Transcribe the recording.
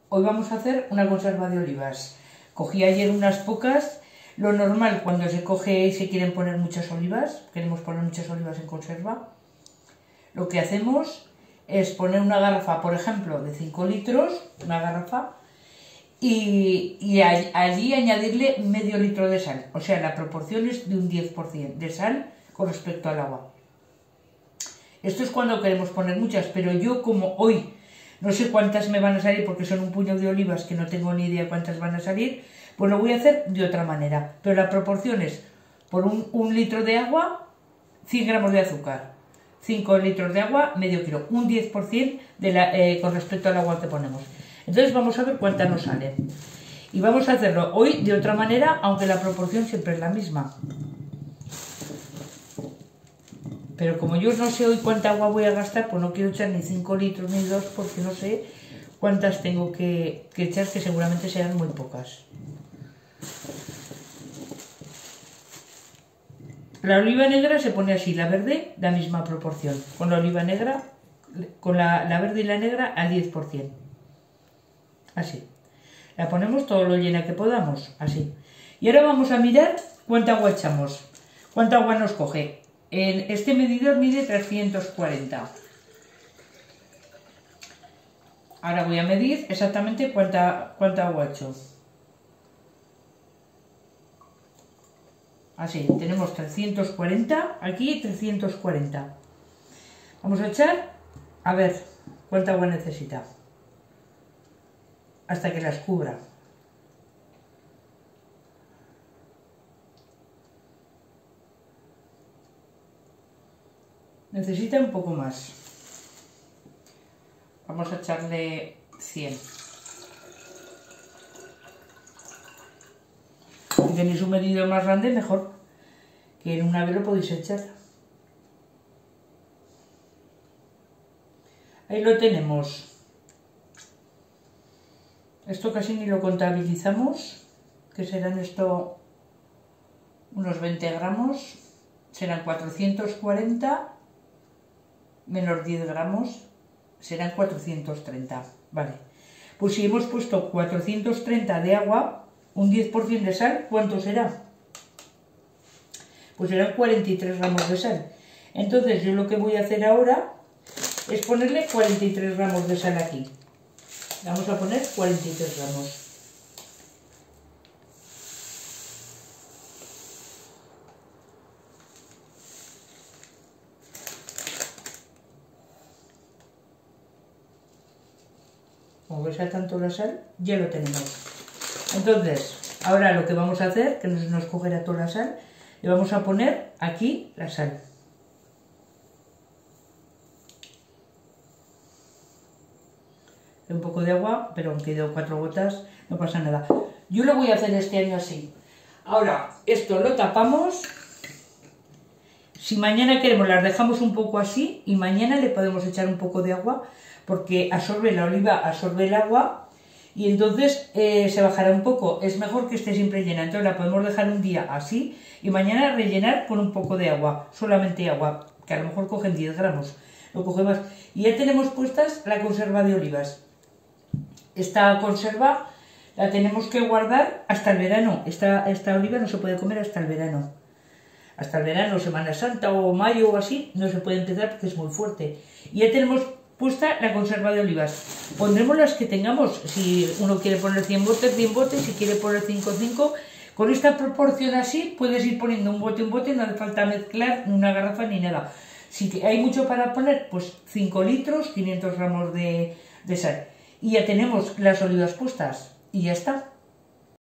Hoy vamos a hacer una conserva de olivas. Cogí ayer unas pocas. Lo normal cuando se coge y se quieren poner muchas olivas, queremos poner muchas olivas en conserva, lo que hacemos es poner una garrafa, por ejemplo, de 5 litros, una garrafa, y allí añadirle medio litro de sal. O sea, la proporción es de un 10% de sal con respecto al agua. Esto es cuando queremos poner muchas, pero yo como hoy no sé cuántas me van a salir porque son un puño de olivas que no tengo ni idea cuántas van a salir, pues lo voy a hacer de otra manera. Pero la proporción es por un litro de agua, 100 gramos de azúcar. 5 litros de agua, medio kilo. Un 10% con respecto al agua que ponemos. Entonces vamos a ver cuántas nos salen. Y vamos a hacerlo hoy de otra manera, aunque la proporción siempre es la misma. Pero como yo no sé hoy cuánta agua voy a gastar, pues no quiero echar ni 5 litros ni 2 porque no sé cuántas tengo que echar, que seguramente serán muy pocas. La oliva negra se pone así, la verde la misma proporción. Con la oliva negra, con la verde y la negra al 10%. Así. La ponemos todo lo llena que podamos, así. Y ahora vamos a mirar cuánta agua echamos. Cuánta agua nos coge. Este medidor mide 340. Ahora voy a medir exactamente cuánta agua he hecho. Así, tenemos 340, aquí 340. Vamos a echar, a ver cuánta agua necesita. Hasta que las cubra. Necesita un poco más. Vamos a echarle 100. Si tenéis un medidor más grande, mejor, que en una vez lo podéis echar. Ahí lo tenemos. Esto casi ni lo contabilizamos, que serán esto unos 20 gramos, serán 440 menos 10 gramos, serán 430, vale. Pues si hemos puesto 430 de agua, un 10% de sal, ¿cuánto será? Pues serán 43 gramos de sal. Entonces yo lo que voy a hacer ahora es ponerle 43 gramos de sal aquí. Vamos a poner 43 gramos. Como pesa tanto la sal, ya lo tenemos. Entonces, ahora lo que vamos a hacer, que no se nos cogerá toda la sal, le vamos a poner aquí la sal. Un poco de agua, pero aunque quedó 4 gotas, no pasa nada. Yo lo voy a hacer este año así. Ahora, esto lo tapamos. Si mañana queremos, las dejamos un poco así y mañana le podemos echar un poco de agua porque absorbe la oliva, absorbe el agua y entonces se bajará un poco. Es mejor que esté siempre llena, entonces la podemos dejar un día así y mañana rellenar con un poco de agua, solamente agua, que a lo mejor cogen 10 gramos, lo coge más. Y ya tenemos puestas la conserva de olivas. Esta conserva la tenemos que guardar hasta el verano. Esta oliva no se puede comer hasta el verano. Hasta el verano, Semana Santa o mayo o así, no se puede empezar porque es muy fuerte. Y ya tenemos puesta la conserva de olivas. Pondremos las que tengamos. Si uno quiere poner 100 botes, 100 botes. Si quiere poner 5, 5. Con esta proporción así, puedes ir poniendo un bote, no hace falta mezclar ni una garrafa ni nada. Si hay mucho para poner, pues 5 litros, 500 gramos de sal. Y ya tenemos las olivas puestas. Y ya está.